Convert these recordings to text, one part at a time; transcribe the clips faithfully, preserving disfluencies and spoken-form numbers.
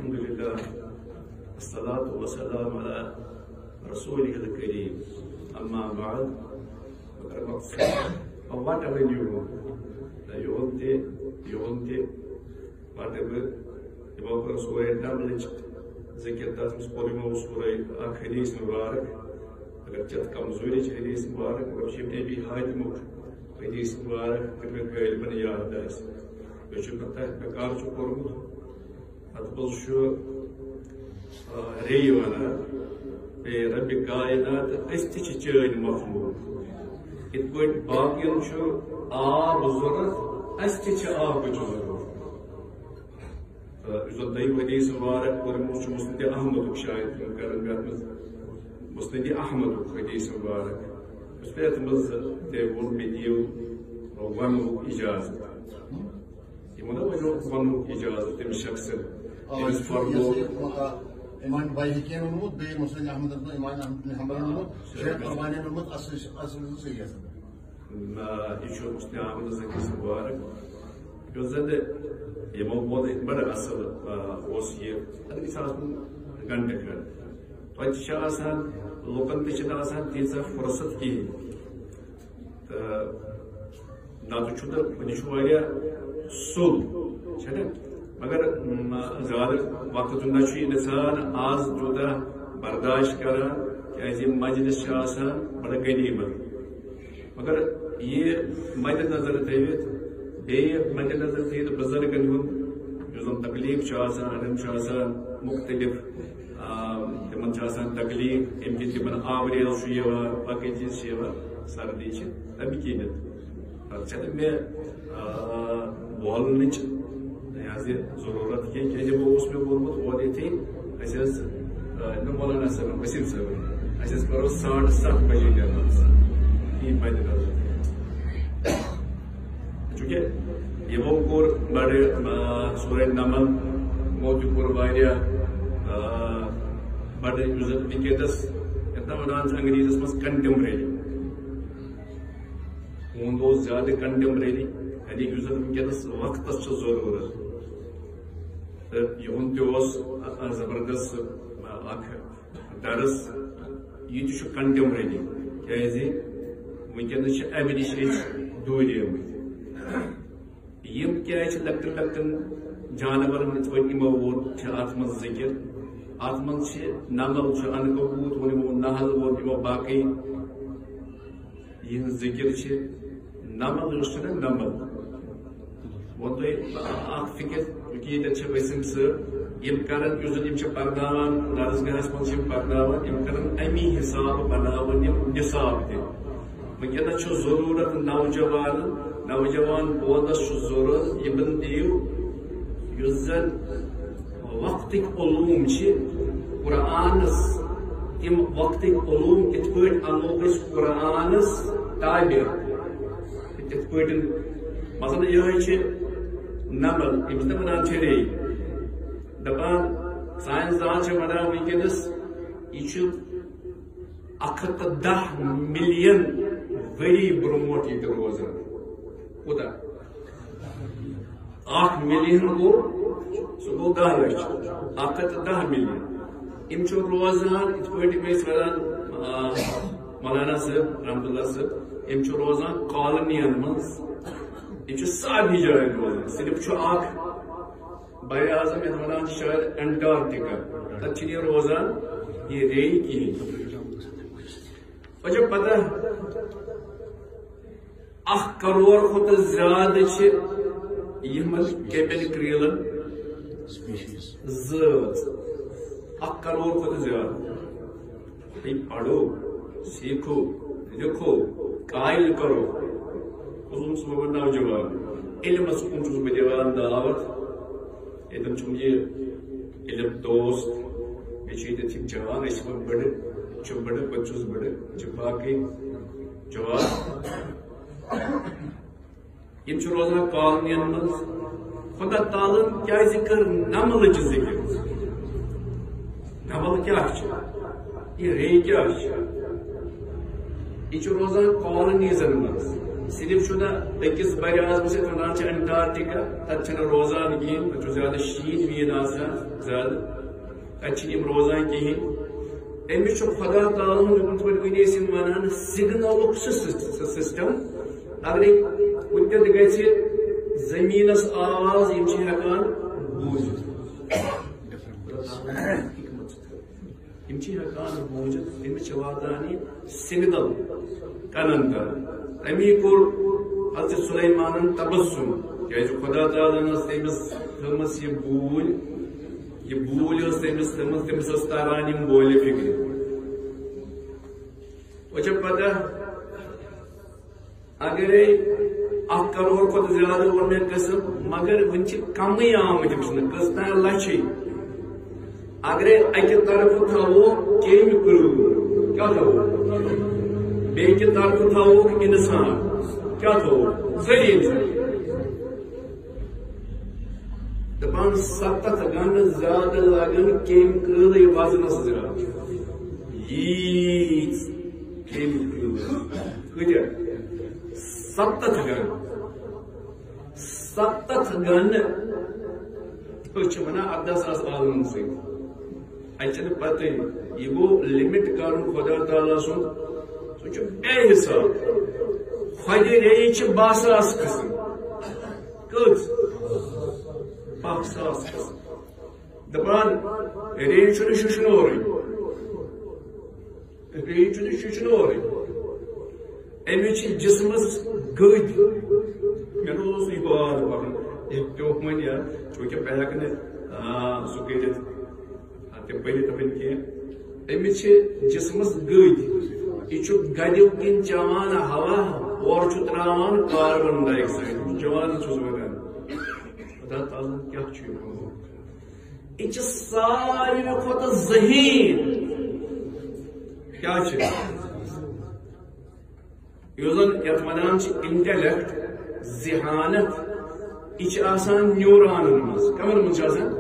الحمد لله والصلاة والسلام على رسوله الكريم أما بعد whatever you do, you want it, you want it, whatever you want to say, knowledge, ذكر تاسمس قولنا سورة حديث مبارك اگر چت کمزوری چھ حدیث مبارک اگر شب نبی حاتمک حدیث مبارک کرمت گایل بن یاد آس بچو پتہ بکار چھ کورمت اتبل شو ری وانا بے رب کائنات استی چھ چین مخلوق ات پوٹ باقین شو آب ضرورت استی چھ آب ضرورت یوزن دائی حدیث مبارک کورمت چھ مسند احمد شاید کرن بیاتمز مسند احمد حدیث مبارک اس پہ اتمز تیون میدیو ونو اجازت یہ مدہ وجہ ونو اجازت تم شخص تمس فرمو امام باہیکین نمود بے مسند احمد امام احمد بن حنبل نمود شیخ قربانی نمود اصل اصل صحیح ہے یہ چھو مسند احمد حدیث مبارک یوزن یہ موضوع بڑا اصل اس یہ ادھر ساتھ گھنٹے کر تو آسان لوکن تہ آسان تیزہ فرصت کہین تو نتہ ونہ سل مگر زیادہ وقت نہ انسان آز تیوتہ برداشت کران کیازِ مجلس بڑا غنیمت مگر یہ مد نظر تھوت بیٚیہِ مد نظر تھوت بزرگن ہُنٛد یُس زن تکلیف آسان مختلف تمن تکلیف ام کی تمن آوریز باقی چیز سردی تمہ کنت پتہ چھ مے بولنچ ضرورت کی مے وونمت اوترے مولانا صاحب وسیم صاحب اس کرو ساڑھے ست بجے نماز یہ مد نظر چونکہ یمو کور بڑے سورہ نمل موت کور واریاہ بڑے ونکس یتنا ونان انگریزس مز کنٹمپریری ہند زیادہ کنٹمپریری یعنی ونکس وقت ضرورت تو یہ زبردست درس یہ کنٹمپریری کیازِ ونکس امہ نش دور آمت یم کیا لکٹن لکٹن جانورن ات پہ ووت ات من ذکر ات من نمل انکبوت ونمو نحل وو باقی یہ ذکر نمل اس نمل وہ اخ فکر کیونکہ وسیم صاحب یم کران اس پرناوان درسگاہس من پرناوان یم کران امی حساب بناوان یم نصاب تہ ونکس ضرورت نوجوان نوجوان بودس ضرورت یمن دیو یس زن وقت علوم قرآنس تم وقت علوم ات پہ انوک قرآنس تعبیر ات پہ مثلا یہ نمل امس تہ ونان ری دپان سائنسدان ونان ونکس یہ اکھ ہتھ دہ ملین وری برونٹ یہ روزان کوتا اکھ ملین گو سہ گو دہ لچھ اکھ ہتھ دہ ملین ام روزان ات پہ ونان مولانا صاحب رحمت اللہ صاحب ام روزان کالنین مز یہ سارے جائیں روزان صرف اخ بر اعظم یت ونان شاید انٹارکٹیکا تک یہ روزان یہ ری کہین وجہ پتہ اخ کروڑ کھت زیادہ یم کیپن کریلن ذات اخ کروڑ کھت زیادہ تھی پڑھو سیکھو لکھو قائل کرو خصوص بہ نوجوان علمس کن چھس بہ دِوان دعوت یتن چھم یہ علم دوست بیٚیہِ چھِ ییٚتٮ۪تھ یِم جوان أسۍ چھِ بڑٕ چھُ بڑٕ بہٕ چھُس بڑٕ چھِ باقٕے جوان یم چھِ روزان کالنین منٛز خدا تعالیٰ کیازِ کٔر نملٕچ ذکر نمل کیٛاہ چھِ یہ ری کیٛاہ چھِ یہ چھُ روزان کالنیزن منٛز صرف چھُ نہٕ أکِس بَرِ اعظمس یَتھ وَنان چھِ انٹارکٹِکا تَتہِ چھِنہٕ روزان کِہیٖنۍ تَتہِ چھُ زیادٕ شیٖن ویٖن آسان زیادٕ تَتہِ چھِنہٕ یِم روزان کِہیٖنۍ أمِس چھُ خۄدا تعالیٰ ہُنٛد یِتھ پٲٹھۍ وٕنۍ ٲسۍ یِم وَنان سِگنَلُک سُہ سِسٹَم اگرے کُنہِ تہِ گژھِ زٔمیٖنَس آواز یِم چھِ ہٮ۪کان بوٗزِتھ یِم چھِ ہٮ۪کان بوٗزِتھ أمِس چھِ واتان یہِ سِگنَل کَنن تَل امی کوٚر حضرت سُلیمانن تبسُم کیٛازِ خۄدا تعالیٰ ہن ٲس تٔمِس تھٲومٕژ یہِ بوٗلۍ یہِ بوٗلۍ ٲس تٔمِس تھٲومٕژ تٔمِس ٲس تران یِم بولہِ فِکرِ وۄنۍ چھےٚ پتہ اگرے اکھ کروڑ کھۄتہٕ زیادٕ ووٚن مےٚ قٕسم مگر وٕنہِ چھِ کمٕے آمٕتۍ وٕچھنہٕ کٔژتام لچھے اگرے اکہِ طرفہٕ تھاوو کیٚمۍ کٔرو کیٛاہ تھاوو بیٚکہِ طرفہٕ تھاووکھ اِنسان کیٛاہ تھاوو زٔمیٖن دپان ستتھ گنہٕ زیادٕ لگن کیٚمۍ کۭلٕے وزنس زیادٕ ییٖژ کیٚمۍ کۭلہٕ کۭتیاہ ستتھ گنہٕ ستتھ گنہٕ أسۍ چھِ ونان اردہ ساس عالمن سۭتۍ اَتہِ چھنہٕ پتہٕ یہِ گوٚو لِمٹ کرُن خۄدا تعالیٰ سُنٛد سُہ چھُ بے حساب خۄدِ ریٚیہِ چھِ باہ ساس قٕسم کٔژ باہ ساس قٕسم دپان ریٚیہِ چھُنہٕ ششنورٕے ریٚیہِ چھُنہٕ ششنورٕے أمِس چھِ جسمس گٔدۍ مےٚ نہٕ اوس یہِ باد پرُن یہِ پیوٚکھ وۄنۍ یاد چوٗنٛکہِ بہٕ ہٮ۪کہٕ نہٕ سُہ کٔرِتھ تہِ پٔرِتھ وۄنۍ کینٛہہ أمِس چھِ جسمس گٔدۍ یہِ چھُ گدیو کِنۍ چٮ۪وان ہوا اورٕ چھُ تراوان کاربن ڈاے آکسایڈ چٮ۪وان چھُس ونان خۄدا تعالیٰ کیٛاہ چھُ یہِ کوٚرمُت یہِ چھِ ساروٕے کھۄتہٕ ذہیٖن کیٛاہ چھِ یُس زن یتھ ونان چھِ انٹلیکٹ ذہانت یہِ چھِ آسان نیورانن منٛز کمن منٛز چھِ آسان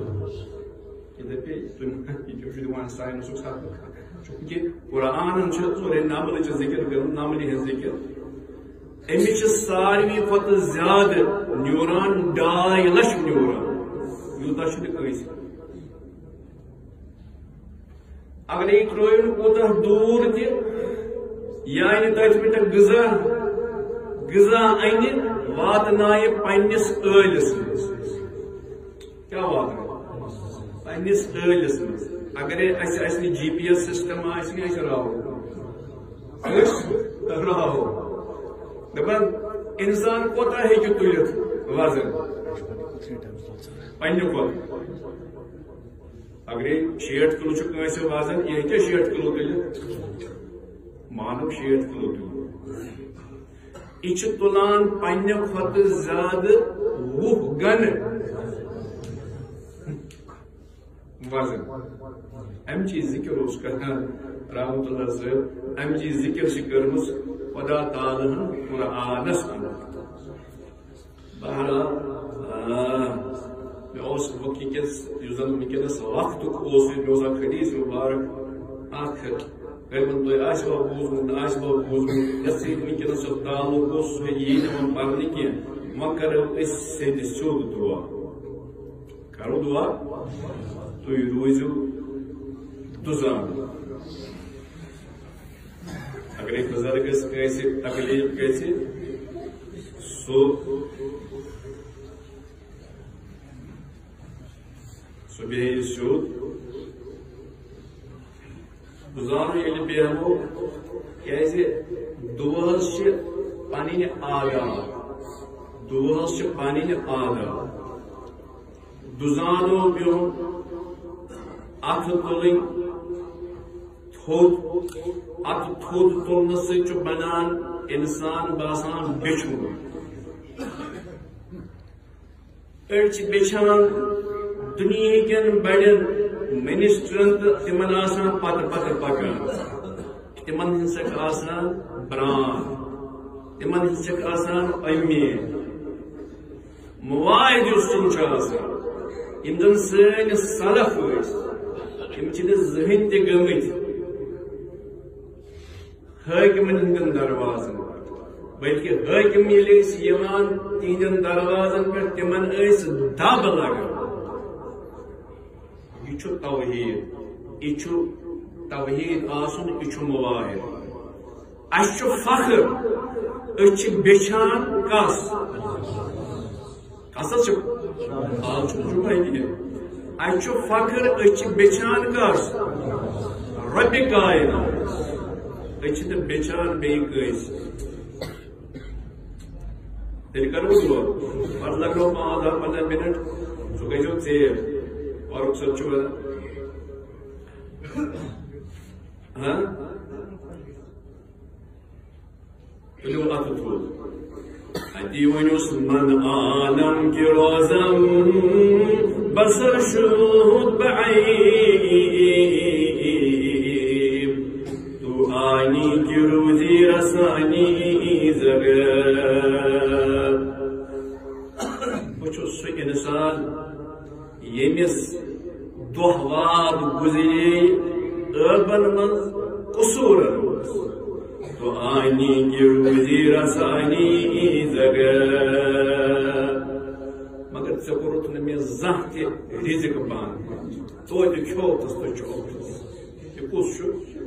دپان ساینسُک چوٗنٛکہِ قرآنن چھُ سورُے نملٕچ ذِکر کرُن نملہِ ہٕنٛز ذِکر أمِس چھِ ساروٕے کھۄتہٕ زیادٕ نیوران ڈاے لچھ نیوران یوٗتاہ چھُنہٕ کٲنٛسہِ اگرے یہِ ترٛٲوِن کوٗتاہ دوٗر تہِ یہِ انہِ تٔتھۍ پٮ۪ٹھ غذا غذا انہِ واتنایہِ پننِس ٲلِس منٛز کیٛاہ واتنایہِ پننِس ٲلِس منٛز اگرے اسہِ آسہِ نہٕ جی پی ایس سسٹم آسہِ نہٕ أسۍ راوو أسۍ راوو دپان انسان کوتاہ ہیٚکہِ تُلِتھ وزن پننہِ کھۄتہٕ اگرے شیٹھ کِلوٗ چھُ کٲنٛسہِ وزن یہِ ہیٚکیٛاہ شیٹھ کِلوٗ تُلِتھ مانو شیٹھ کِلوٗ تُلِتھ یہِ چھُ تُلان پننہِ کھۄتہٕ زیادٕ وُہ گنہٕ وزن امچی ذکر اوس کران رحمت اللہ صٲب امچی ذکر چھِ کٔرمٕژ خۄدا تعالیٰ ہن قرآنس منٛز بہرحال مےٚ اوس وٕنکیٚس یُس زن وٕنکیٚنس وقتُک اوس مےٚ اوس اکھ حدیٖث مُبارک اکھ یِمن تۄہہِ آسِوا بوٗزمُت نہٕ آسِوا بوٗزمُت یتھ سۭتۍ وٕنکیٚنس سُہ تعلُق اوس سُہ یی نہٕ وۄنۍ پرنہٕ کینٛہہ وۄنۍ کرو أسۍ سیٚدِ سیوٚد دُعا کرو دُعا تُہۍ روٗزِو دُزان اگرے بُزرگس کٲنٛسہِ تکلیٖف گژھِ سُہ سُہ بیٚہہِ سیوٚد گُزارو ییٚلہِ بیٚہمو کیٛازِ دُعاہس چھِ پنٕنۍ آداب دُعاہس چھِ پنٕنۍ آداب دُزانو بِہُن اتھٕ تُلٕنۍ تھوٚد اتھٕ تھوٚد تُلنہٕ سۭتۍ چھُ بنان انسان باسان بیچھُن أڑۍ چھِ بیچھان دُنیہٕکٮ۪ن بڑٮ۪ن منسٹرن تہٕ تِمن آسان پتہٕ پتہٕ پکان تِمن ہٕنٛدۍ چھکھ آسان بران تِمن ہٕنٛدۍ چھکھ آسان امید مواعد یُس تِم چھُ آسان یِم زن سٲنۍ سلف ٲسۍ تِم چھِنہٕ زٕہٕنۍ تہِ گٔمٕتۍ حٲکِمن ہٕنٛدٮ۪ن دروازن بلکہ حاکم ییٚلہِ ٲسۍ یِوان تِہنٛدٮ۪ن دروازن پٮ۪ٹھ تِمن ٲسۍ دب لگان. یہ چھُ توحید، یہ چھُ توحید آسُن، یہ چھُ مواحد. اَسہِ چھُ فخر أسۍ چھِ بیچھان کس کس حظ چھُ آز چھُنہٕ جُمعہ کینٛہہ. اَسہِ چھُ فخر أسۍ چھِ بیچھان کس رۄبہِ کائنات. أسۍ چھِنہٕ بیچھان بیٚیہِ کٲنٛسہِ. تیٚلہِ کرو دُعا. پتہٕ لگنو پانٛژھ دہ پنٛداہ مِنٹ سُہ گژھیو ژیر. فاروق صٲب چھُ وَنان ہاں تُلِو اَتھٕ تھوٚد. اَتی ؤنِوُس من عالم کہِ روزم بصر شُد بعیب تو آنی کی روزی رسانی زگر. بہٕ چھُس سُہ اِنسان ییٚمِس دۄہ واد گُزرے ٲبن منٛز قصوٗرن منٛز. تو آنی کی روزی رسانی زگر. مگر ژےٚ کوٚرُتھ نہٕ مےٚ زانٛہہ تہِ رِزق بنٛد. توتہِ کھیوٚوتھس تہٕ چووتھس. یہِ کُس چھُ؟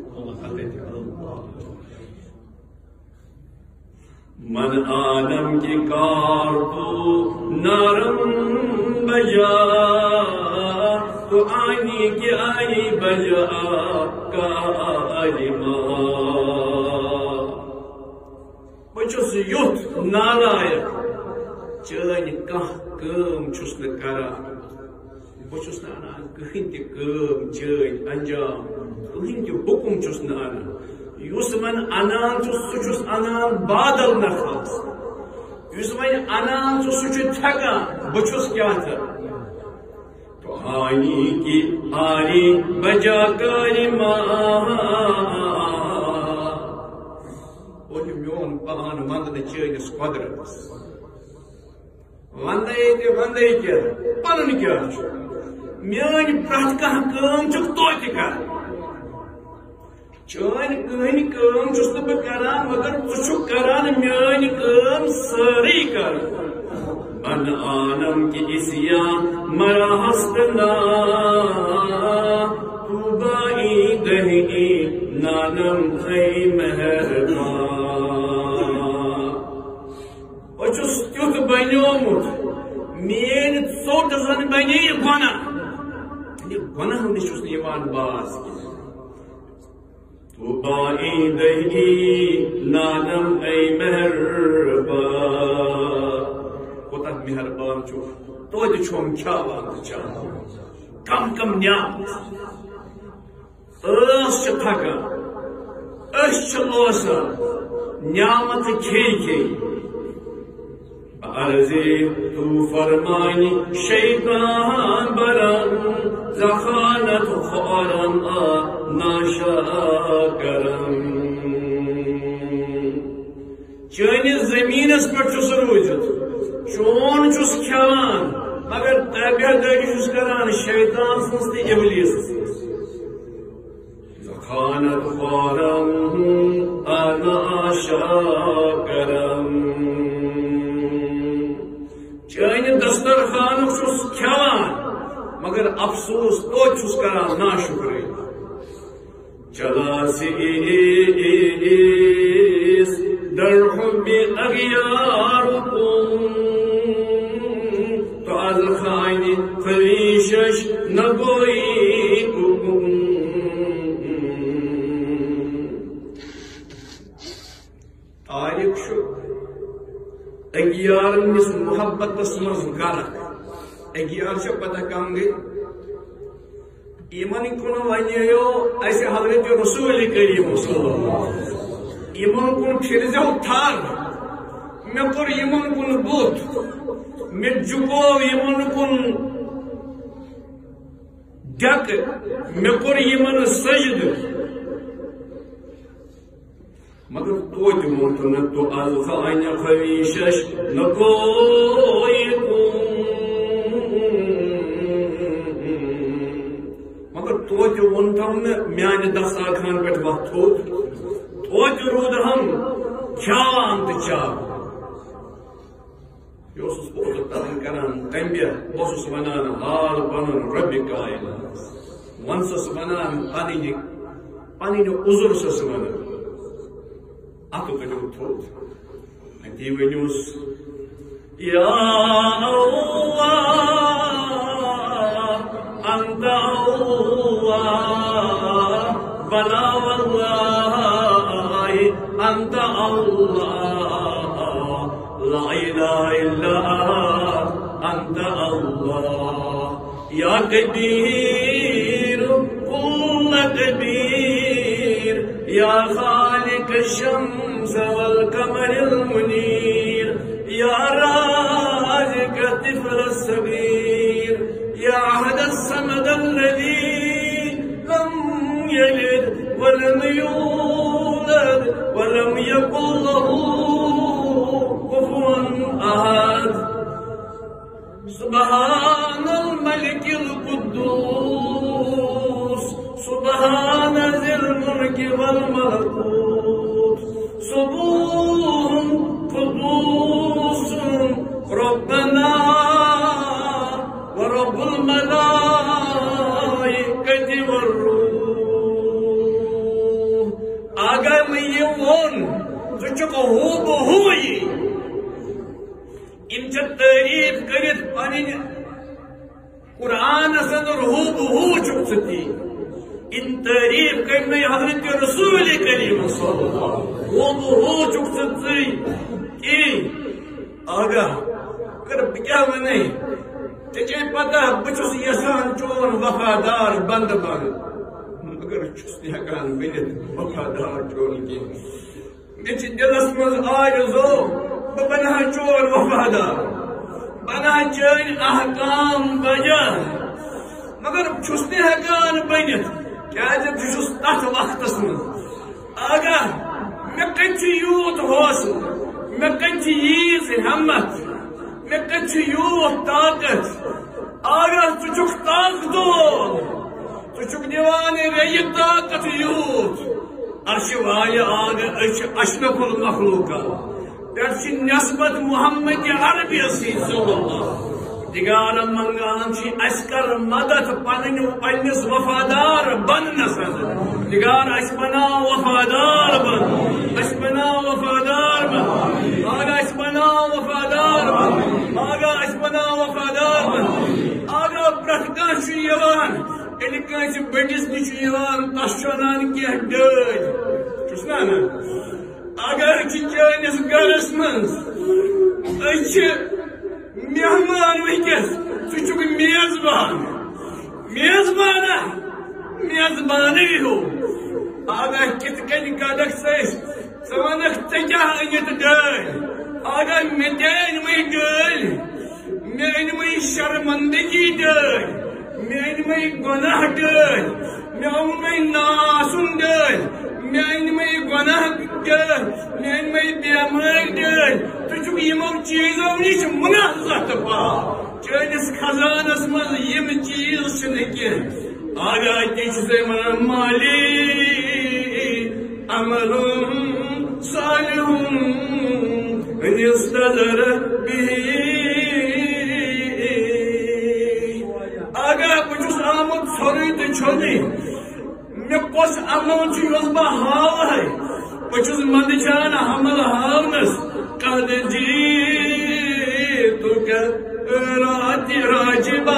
من آدم کی کار تو نرم بجا تو آئینی کی آئی بجا کا علما. بہٕ چھُس یُتھ نالایق چٲنۍ کانٛہہ کٲم چھُس نہٕ کران. بہٕ چھُس نہٕ اَنان کٕہٕنۍ تہِ کٲم چٲنۍ انجام. کٕہٕنۍ تہِ حُکُم چھُس نہٕ اَنان. یُس وۄنۍ اَنان چھُس سُہ چھُس اَنان بادل نفرس. یُس وۄنۍ اَنان چھُ سُہ چھُ تھٮ۪کان. بہٕ چھُس کیٛاہ تھاوان. تو آنی کی آری بجا کاری او چھُ میون پان ونٛدنہٕ چٲنِس قۄدرتس. ونٛدے تہِ ونٛدے کیٛاہ پنُن کیٛاہ چھُ. میٲنۍ پرٛٮ۪تھ کانٛہہ کٲم چھُکھ توتہِ کران. چٲنۍ کٕہٕنۍ کٲم چھُس نہٕ بہٕ کران مگر ژٕ چھُکھ کران میٲنۍ کٲم سٲرٕے کران. من عالم کی اسیان مرا ہستنا تو بائی دہی نانم اے مہربان. بہٕ چھُس تیُتھ بنیومُت میٲنۍ ژوٚٹ زن بنے یہِ گۄناہ. یہِ گۄناہ نِش چھُس نہٕ یِوان باز کینٛہہ. تو بائی دہی نانم اے مہربان. کوتاہ مہربان چھُ. توتہِ چھُم کھیاوان تہٕ چاوان. کم کم نعمت. ٲس چھِ تھکان أسۍ چھِ لوسان نعمت کھیٚیہِ کھیٚیہِ. عرضے تو فرمانی شیطان برم زخانت خورم ناشا کرم. چٲنِس زٔمیٖنس پٮ۪ٹھ چھُس روٗزِتھ چون چھُس کھٮ۪وان مگر تابعدٲری چھُس کران شیطان سٕنٛز تہٕ اِبلیٖس سٕنٛز. زخانت خورم ناشا کرم. چٲنہِ دسترخانُک چھُس کھٮ۪وان مگر افسوس توتہِ چھُس کران ناشُکرٲیی. چلا سے در حب اغیارکم تو از خاین خریشش نگوییکم. طارق چھُ اگیارنس محبتس مز غرق. اگیار چھِ پتہ کم گئی. یمن کن ونیو اسہ حضرت رسول کریم صلی اللہ علیہ وسلم. یمن کن پھرزو تھر. مےٚ کوٚر یمن کن بُتھ. مےٚ جُکو یمن کن ڈیکہٕ. مےٚ کوٚر یمن سجدٕ. مگر توتہِ ووٚنُتھ نہٕ تو الخانہِ خویشش نگویکم. مگر توتہِ ووٚنتھم نہٕ میانہِ دسترخان پٮ۪ٹھ وۄتھ تھوٚد. توتہِ روٗدہم کھیان تو چاو یہ اس پوزر ترین کران تنبیہ بہت ونان حال پنن رب کائنات ونسس ونان پنن پنن عذر سس ونان اتو کٹو تھوت تی ونیوس یا اللہ انت اللہ بلا والله انت الله لا اله الا انت الله يا كبير كل كبير يا خالق الشمس والقمر المنير يا رازق الطفل الصغير يا أحد الصمد الذي لم يلد ولم يولد ولم يكن له كفوا أحد سبحان الملك القدوس سبحان ذي الملك والملكوت سبوح قدوس ربنا ورب الملائكة والروح اگر میں یہ وون تو چکو ہو بہوئی ان چا تعریف کرت پنن قرآن صدر ہو بہو چک ستی ان تعریف کرنے حضرت رسول کریم صلی اللہ ہو بہو چک ستی کہ آگاہ کر بکیا میں تجھے پتہ بچس یسان چون وفادار بند بند مگر چس نہکان بنت وفادار چون کی مچ دلس مز آرزو بنا چون وفادار بنا چون احکام بجا مگر چس نہکان بنت کیا جب چس تت وقتس مز آگاہ میں کچھ یوت حوصل میں کچھ ییز ہمت میں کچھ یوت طاقت آگاہ تو چک طاقتور تو چک دیوان رئی طاقت یوت عرش والی آگاہ اشرف المخلوقہ درچ نسبت محمد عربی صلی اللہ دگار منگان چی اسکر مدد پنن پنس وفادار بننس دگار اس بنا وفادار بن اس بنا وفادار بن آگا اس بنا وفادار بن آگا اس بنا وفادار بن آگا پرتکان چی یوان ایلکان چی بڑیس نیچ یوان تشونان کی ڈر چسنا نا اگر چی چینس گرس منز اچھ مہمان ونکس ثک میزبان میزبان میزبان ہو آگاہ کت کن کدک سس ثنک ٹھیک انت ڈر آگاہ مے دین وی ڈر مے ان وی شرمندگی ڈر مے ان وی گناہ ڈر مے ان وی ناسن ڈر مے ان وی گناہ ڈر مے ان وی بیمار ڈر تو چھ یمو چیزو نش منازعت پا چانس خزانس من یم چیز چھ کی آگاہ تھی من مالی عمل صالح يستدر به آگاہ بچس آمد ژھوری تو چھونی مے کس عمل چھ بہ ہاو ہے بچس مندچان حمل ہاونس قد جئتك راتی راجبا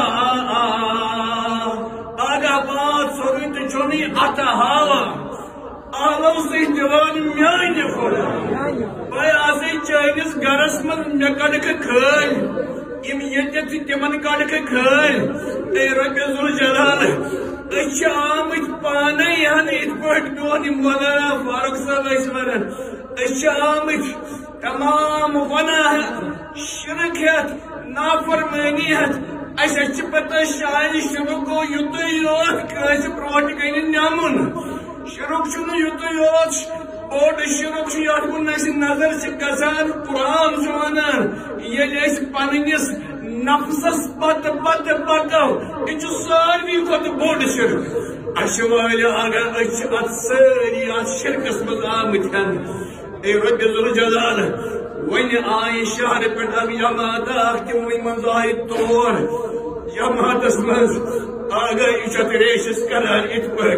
آگاہ بات ژھوری تو چھونی عطا ہاوا آلو سے دیوان میانہ خدا بھائی آسے چانس گرس من مے کڑک کھل یم یتت تمن کڑک کھل اے رب ذوالجلال اچھ آمت پانے ہن ات پٹ دون مولانا فاروق صاحب اس ونان اچھ آمت تمام گناہ شرک ہت نافرمانی ہت اسہ چھ پتہ شاید شروع گو یوت یوت کس پروٹ کن نمن شروع چھن یوت یوت بوڑ شروع چھ یت کن اس نظر چھ گژھان قرآن چھ ونان ییٚلہِ أسۍ پننس نفسس پت پت پکو یہ چھ ساروی کھۄتہٕ بوڑ شرک اچھ وٲلۍ اگر أسۍ ات سٲری ات شرکس منٛز آمٕتۍ اے رب ذوالجلال ون آئی شہر پہ اگ جماعت تم ون من آئی طور جماعت من آگے یہ ریشس کران ات پہ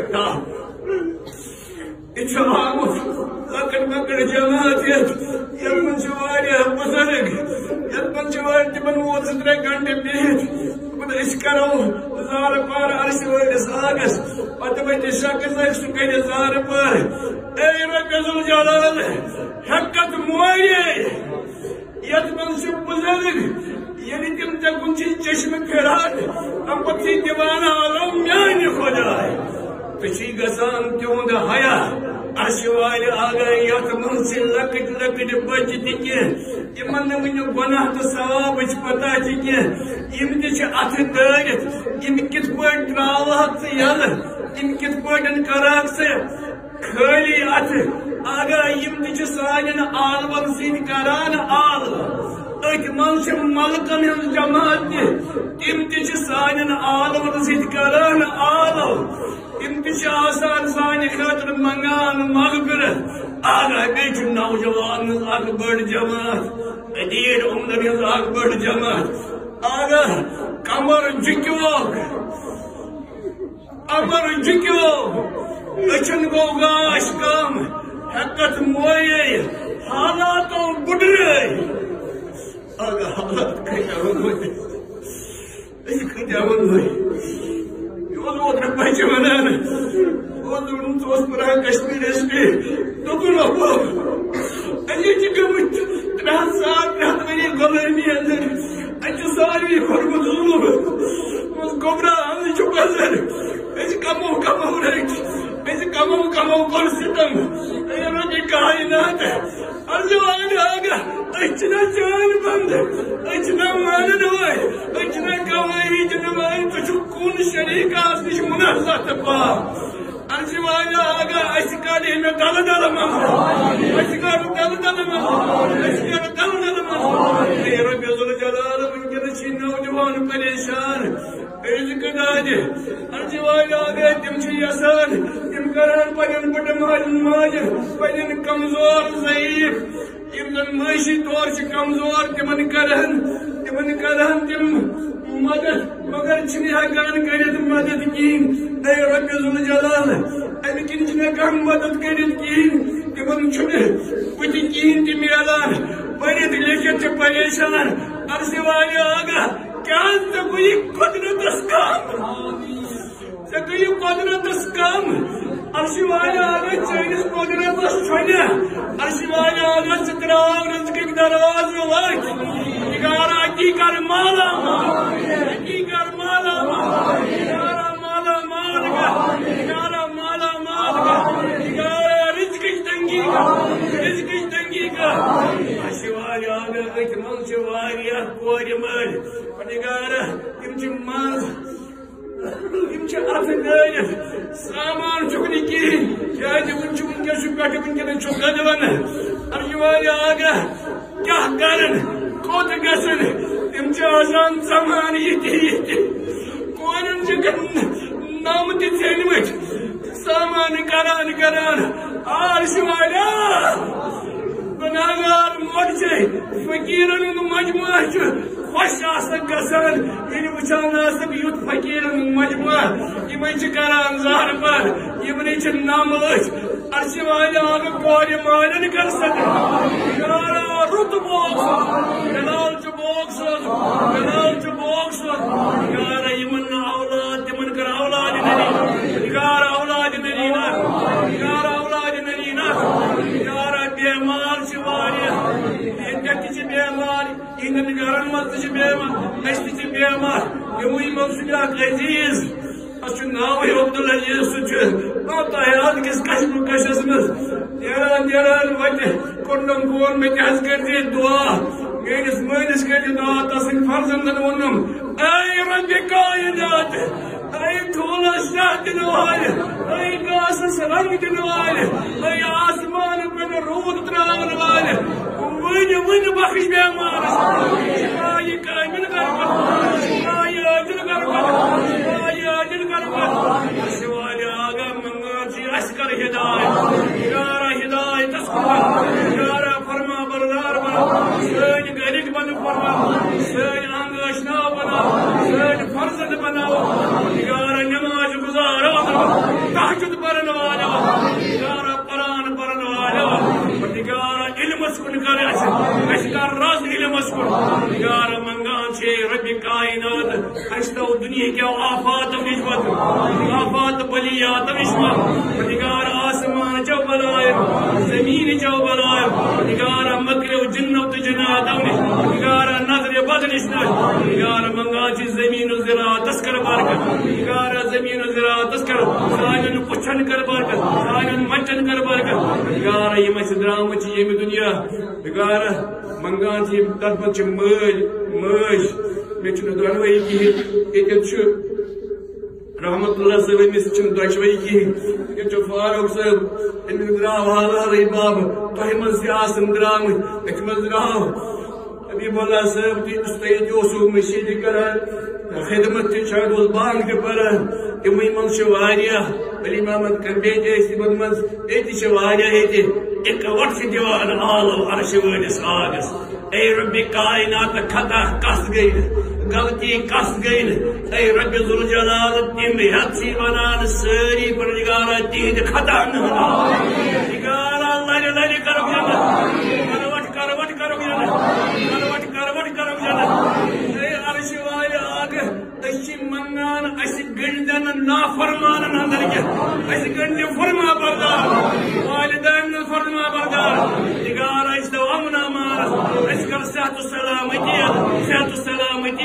یہ آمت لکٹ مکٹ جماعت یت من بزرگ یت من تمن وول زٕ ترٛےٚ گھنٹے بہت اس کرو زار پار عرش ورس آگس پتہ بچے شخص سہ کر زار پار اے رب ذوالجلال حقت مویے یت من بزرگ یعنی تم تے کن چشم پھران ام پتہ دیوان عالم میان خدائے تھی گسان تہد حیا عرش وال آگے یت من لکٹ لکٹ بچہ تہ ون گناہ تو ثواب پتہ تہ یم تہ ات دارت یم کت پہ تراوہک ثہ یل یم کت پہ کرک ثہ خالی ات آگے یم تہ سان عالمن ست کران آل ات من ملکن ہز جماعت تم تہ سان عالمن ست کران آل تم تہ آسان سانہ خاطر منگان مغفرت آگے بیچ نوجوان اک بڑ جماعت ادیر عمر ہز اک بڑ جماعت آگے کمر جھکوک امر جھکوک اچھن گو گاش کم حقت مویے حالاتوں بڑھے آگے حالات کھجا ونوئی یہ کھجا ونوئی اوتر بچہ ونان اوتر پورا کشمیر اس پہ دکن اتنی گمت ترہ سال ترہ ؤری غلٲمی اندر اتہ ساروی کھورمت ظلم گمراہ پزر اس کمو کمو رٹ اس کمو کمو کور ستم رب کائنات ارجوان آگا اچنا جان بند اچنا مانن وائے اچنا گواہی دنوائے تو کون شریک آس نش منازعہ پا ارجوان آگا اس کر میں دل دل من اس کر دل دل من اس کر دل دل من اے رب ذوالجلال ونکن چھ نوجوان پریشان رزق داد ارجوان آگا تم چھ یسان تم کران پنن بڑ ماج ماج پنن کمزور ضعیف یم زن معاشی طور سے کمزور تمن کران تمن کران تم مدد مگر چھن ہیکان کرت مدد کین اے رب ذوالجلال امہ کن چھن ہیکان مدد کرت کین تمن چھن پتہ کین تہ میلان پرت لیکھت چھ پریشان ارجوان آگا کیا ژے گویی قدرتس کم ژے گویی قدرتس کم ارجوان آگا چٲنِس قدرتس چھۄنہ ارجوان آگا ژٕ ترٛاو رزقٕکۍ دروازٕ وٲتۍ نگارا اتی کر مالا اتی کر مالا نگارا مالا مال کر نگارا مالا مال کر نگارا رزقٕچ تنگی کر رزقٕچ تنگی کر ارجوان آگا ات من چھ واریاہ کورِ مٲلۍ نگارا تم چھ منٛز تم چھ اتھ دٲرِتھ سامان چھُکھ نہٕ کِہیٖنۍ کیازِ وُنہِ چھُ وُنکٮ۪س چھُ پٮ۪ٹھٕ وُنکٮ۪نس چھُ گدوان ارجوان آگا کیاہ کرن کوت گژھن تم چھ آسان زمان یہ کورن نام تہ ژھیٚنمٕتۍ سامان کران کران ارجوان گناہگار مۄکچے فقیرن ہُنٛد مجموعہ چھُ خوش آسان گژھان ییٚلہِ وٕچھان آسکھ یُتھ فقیرن ہُنٛد مجموعہ یِمے چھِ کران زار پار یِمنٕے چھِ نم ؤتھۍ ارجوان آگا کورِ مالٮ۪ن کر صدقہ رُت بوگ بلال چھ بوگ سوز بلال چھ بوگ سوز نگارا یمن اولاد تمن کر اولاد ننی نگارا اولاد ننینا نگارا اولاد ننینا نگارا بیمار چھ واریاہ ہندت چھ بیمار ہند نگارن مز چھ بیمار اس چھ بیمار یموی منصوب عزیز اس ناو عبدالعزیز سہ تحیات کس کشم کشس مز نیران نیران وتہ کورنم فون مے تہ کر دے دعا میس مالس کر دعا تسن فرزندن ونم اے رب کائنات اے ٹھولا شاہ دن والے اے گاسس رنگ دن والے اے آسمان پہ رود تراون والے ون ون بخش بیمار شفای کامل کر شفای عاجل کر شفای عاجل کر شفای آگا منگا چھ اس کر ہدایت یار ہدایت اس اشکار راز علم اسکر یار منگان چھے رب کائنات اشتو دنیا کیا آفات نشبت آفات بلیات نشبت نگار آسمان جو بلائے زمین جو بلائے نگار مکر و جنت جنات نگار نظر بد نشنا نگار منگان چھے زمین و زراعت تسکر بارکت نگار زمین و زراعت تسکر سائنن پچھن کر بارکت سائنن مچن کر بارکت نگار یہ مچھ درام چھے یہ دنیا نگار منگان چھے تربت چھے مل مج میں چھو دونوئی کی ایک چھو رحمت اللہ صاحب میں سے چھو دونوئی کی ایک چھو فاروق صاحب ان دراو حالا رہی باب توہمن سیاسن درام ایک مزراو حبیب اللہ صاحب تی استعید یوسو مشیدی کرن خدمت تی شاید والبان کے پرن امی من شواریا علی محمد کربی جیسی بدمنز ایتی شواریا ایتی ایک وقت سے دیوان آلو عرش ودس آگس اے رب کائنات خطا کس گئی غلطی کس گئی اے رب ذوالجلال تم ہتھی ونان ساری پروردگار تہند خطا نہ پروردگار اللہ لڑ کرو کروٹ کروٹ کرو کروٹ کروٹ کرو اے عرش والے آگ اسی منان اسی گندن نافرمان اندر کے اسی گند فرما بردار والدین فرما بردار پروردگار اس تو امن امان اس کر صحت و سلامتی صحت و سلامتی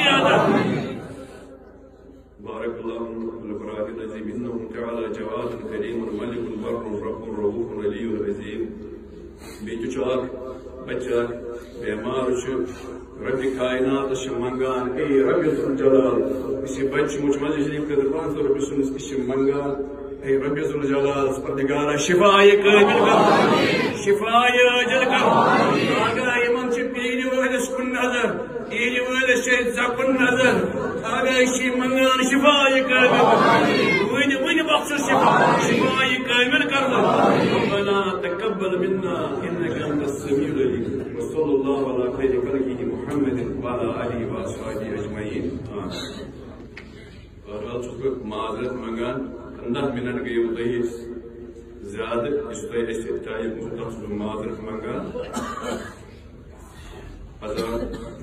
بارك الله في القرآن العظيم إنه تعالى جواد كريم ملك بر رب رؤوف علي عظيم بيتشار بچار بیمار چھ رب کائنات چھ منگان اے رب ذوالجلال اسی بچ مجھ مجھ شریف کے دربار تو رب سنس اس منگان اے رب ذوالجلال پروردگار شفاء کامل کر شفاء اجل کر آگا ایمان چھ پیری وہدس کن نظر پیری وہدس شہد زکن نظر آگا اسی منگان شفاء کامل وین وین بخش شفاء شفاء کامل کر ربنا تقبل منا انك انت السميع العليم وصلى الله على خير خلقه محمد وعلى اله واصحابه اجمعين اور چھس بہ معذرت منگان پندہ منٹ گئی تھی زیادہ اس ٹائم معذرت منگان